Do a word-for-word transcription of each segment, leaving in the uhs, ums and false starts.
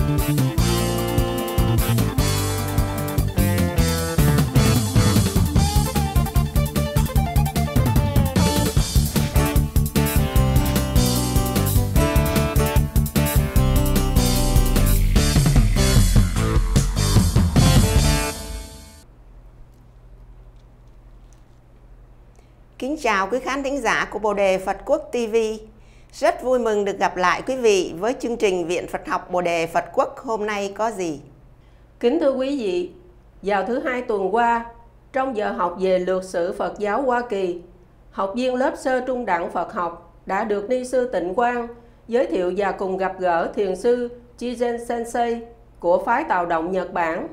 Kính chào quý khán thính giả của Bồ Đề Phật Quốc ti vi. Rất vui mừng được gặp lại quý vị với chương trình Viện Phật học Bồ Đề Phật Quốc hôm nay có gì. Kính thưa quý vị, vào thứ hai tuần qua, trong giờ học về lược sử Phật giáo Hoa Kỳ, học viên lớp sơ trung đẳng Phật học đã được ni sư Tịnh Quang giới thiệu và cùng gặp gỡ thiền sư Chizen Sensei của phái Tào Động Nhật Bản.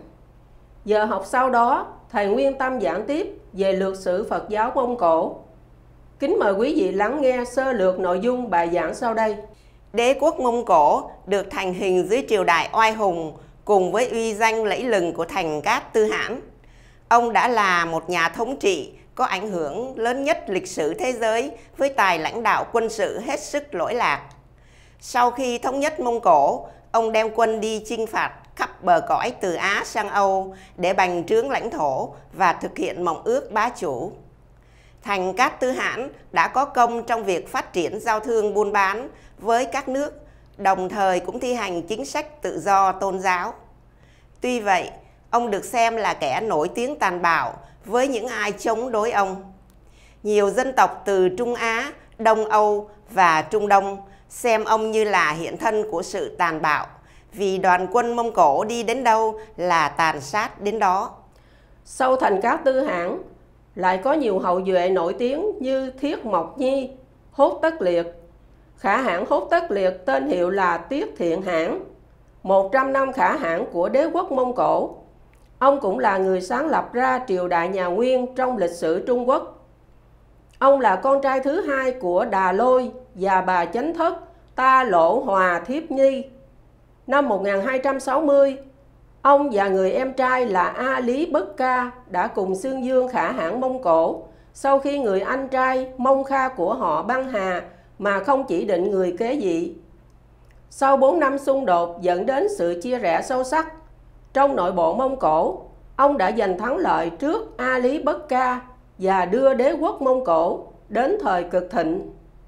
Giờ học sau đó, thầy Nguyên Tâm giảng tiếp về lược sử Phật giáo Mông Cổ. Kính mời quý vị lắng nghe sơ lược nội dung bài giảng sau đây. Đế quốc Mông Cổ được thành hình dưới triều đại oai hùng cùng với uy danh lẫy lừng của Thành Cát Tư Hãn. Ông đã là một nhà thống trị có ảnh hưởng lớn nhất lịch sử thế giới với tài lãnh đạo quân sự hết sức lỗi lạc. Sau khi thống nhất Mông Cổ, ông đem quân đi chinh phạt khắp bờ cõi từ Á sang Âu để bành trướng lãnh thổ và thực hiện mộng ước bá chủ. Thành Cát Tư Hãn đã có công trong việc phát triển giao thương buôn bán với các nước, đồng thời cũng thi hành chính sách tự do tôn giáo. Tuy vậy, ông được xem là kẻ nổi tiếng tàn bạo với những ai chống đối ông. Nhiều dân tộc từ Trung Á, Đông Âu và Trung Đông xem ông như là hiện thân của sự tàn bạo, vì đoàn quân Mông Cổ đi đến đâu là tàn sát đến đó. Sau Thành Cát Tư Hãn, lại có nhiều hậu duệ nổi tiếng như Thiết Mộc Nhi, Hốt Tất Liệt. Khả hãn Hốt Tất Liệt tên hiệu là Tiết Thiện Hãn, một trăm năm khả hãn của đế quốc Mông Cổ. Ông cũng là người sáng lập ra triều đại nhà Nguyên trong lịch sử Trung Quốc. Ông là con trai thứ hai của Đà Lôi và bà Chánh Thất Ta Lỗ Hòa Thiếp Nhi. Năm một nghìn hai trăm sáu mươi, ông và người em trai là A Lý Bất Ca đã cùng xương dương khả hãn Mông Cổ sau khi người anh trai Mông Kha của họ băng hà mà không chỉ định người kế vị. Sau bốn năm xung đột dẫn đến sự chia rẽ sâu sắc trong nội bộ Mông Cổ, ông đã giành thắng lợi trước A Lý Bất Ca và đưa đế quốc Mông Cổ đến thời cực thịnh.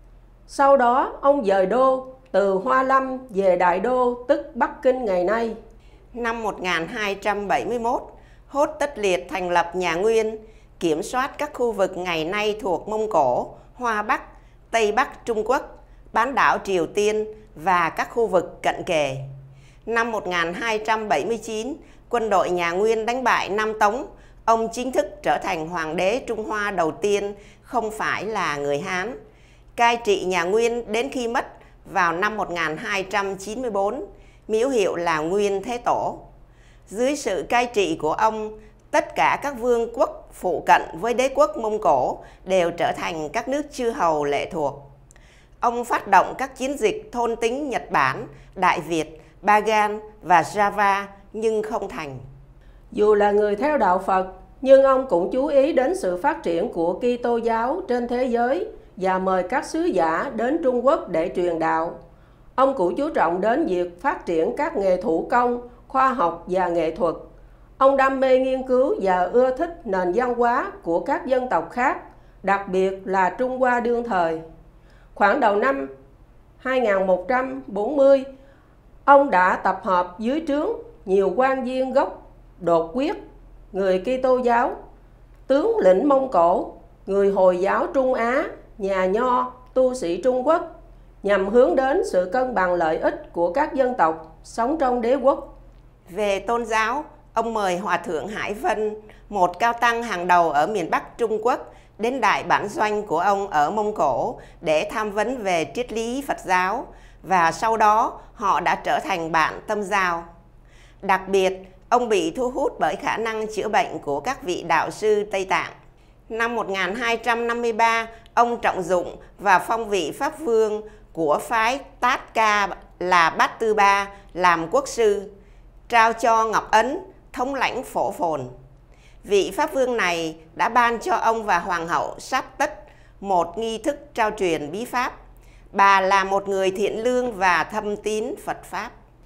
Sau đó, ông dời đô từ Hoa Lâm về Đại Đô, tức Bắc Kinh ngày nay. Năm một nghìn hai trăm bảy mươi mốt, Hốt Tất Liệt thành lập nhà Nguyên, kiểm soát các khu vực ngày nay thuộc Mông Cổ, Hoa Bắc, Tây Bắc Trung Quốc, bán đảo Triều Tiên và các khu vực cận kề. Năm một nghìn hai trăm bảy mươi chín, quân đội nhà Nguyên đánh bại Nam Tống. Ông chính thức trở thành hoàng đế Trung Hoa đầu tiên, không phải là người Hán. Cai trị nhà Nguyên đến khi mất vào năm một nghìn hai trăm chín mươi tư, miếu hiệu là Nguyên Thế Tổ. Dưới sự cai trị của ông, tất cả các vương quốc phụ cận với đế quốc Mông Cổ đều trở thành các nước chư hầu lệ thuộc. Ông phát động các chiến dịch thôn tính Nhật Bản, Đại Việt, Bagan và Java nhưng không thành. Dù là người theo đạo Phật, nhưng ông cũng chú ý đến sự phát triển của Kitô giáo trên thế giới và mời các sứ giả đến Trung Quốc để truyền đạo. Ông cũng chú trọng đến việc phát triển các nghề thủ công, khoa học và nghệ thuật. Ông đam mê nghiên cứu và ưa thích nền văn hóa của các dân tộc khác, đặc biệt là Trung Hoa đương thời. Khoảng đầu năm hai nghìn một trăm bốn mươi, ông đã tập hợp dưới trướng nhiều quan viên gốc Đột Quyết, người Kitô giáo, tướng lĩnh Mông Cổ, người Hồi giáo Trung Á, nhà nho, tu sĩ Trung Quốc, nhằm hướng đến sự cân bằng lợi ích của các dân tộc sống trong đế quốc. Về tôn giáo, ông mời Hòa thượng Hải Vân, một cao tăng hàng đầu ở miền Bắc Trung Quốc, đến đại bản doanh của ông ở Mông Cổ để tham vấn về triết lý Phật giáo, và sau đó họ đã trở thành bạn tâm giao. Đặc biệt, ông bị thu hút bởi khả năng chữa bệnh của các vị đạo sư Tây Tạng. Năm một nghìn hai trăm năm mươi ba, ông trọng dụng và phong vị Pháp Vương của phái Tát Ca là Bát Tư Ba làm quốc sư, trao cho Ngọc Ấn thống lãnh Phổ Phồn. Vị Pháp Vương này đã ban cho ông và Hoàng hậu Sáp Tất một nghi thức trao truyền bí pháp. Bà là một người thiện lương và thâm tín Phật Pháp.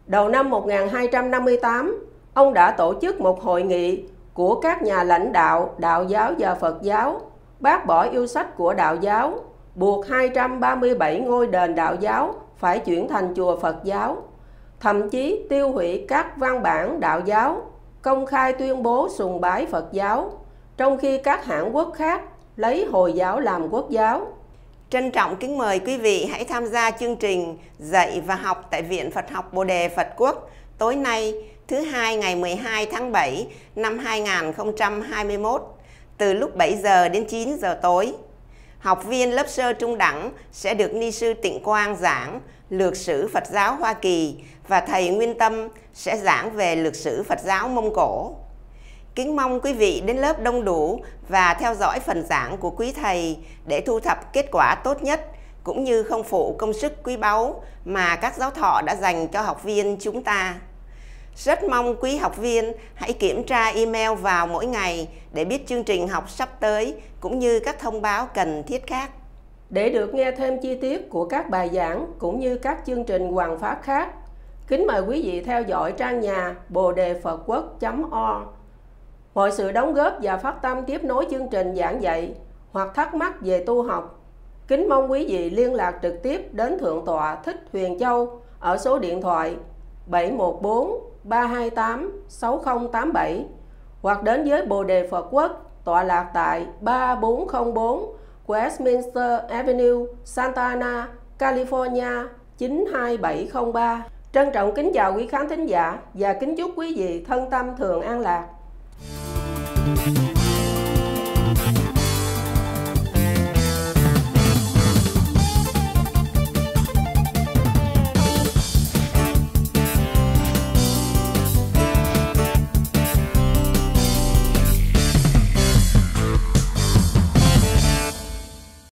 Đầu năm một nghìn hai trăm năm mươi tám, ông đã tổ chức một hội nghị của các nhà lãnh đạo đạo giáo và Phật giáo, bác bỏ yêu sách của đạo giáo, buộc hai trăm ba mươi bảy ngôi đền đạo giáo phải chuyển thành chùa Phật giáo, thậm chí tiêu hủy các văn bản đạo giáo, công khai tuyên bố sùng bái Phật giáo, trong khi các hãng quốc khác lấy Hồi giáo làm quốc giáo. Trân trọng kính mời quý vị hãy tham gia chương trình dạy và học tại Viện Phật học Bồ Đề Phật Quốc tối nay, thứ hai ngày mười hai tháng bảy năm hai nghìn không trăm hai mươi mốt, từ lúc bảy giờ đến chín giờ tối. Học viên lớp sơ trung đẳng sẽ được ni sư Tịnh Quang giảng lược sử Phật giáo Hoa Kỳ và thầy Nguyên Tâm sẽ giảng về lược sử Phật giáo Mông Cổ. Kính mong quý vị đến lớp đông đủ và theo dõi phần giảng của quý thầy để thu thập kết quả tốt nhất, cũng như không phụ công sức quý báu mà các giáo thọ đã dành cho học viên chúng ta. Rất mong quý học viên hãy kiểm tra email vào mỗi ngày để biết chương trình học sắp tới, cũng như các thông báo cần thiết khác. Để được nghe thêm chi tiết của các bài giảng cũng như các chương trình hoàn pháp khác, kính mời quý vị theo dõi trang nhà bồ đề phật quốc chấm org. Mọi sự đóng góp và phát tâm tiếp nối chương trình giảng dạy hoặc thắc mắc về tu học, kính mong quý vị liên lạc trực tiếp đến Thượng tọa Thích Huyền Châu ở số điện thoại bảy một bốn ba hai tám sáu không tám bảy hoặc đến với Bồ Đề Phật Quốc tọa lạc tại ba bốn không bốn Westminster Avenue, Santa Ana, California chín hai bảy không ba. Trân trọng kính chào quý khán thính giả và kính chúc quý vị thân tâm thường an lạc.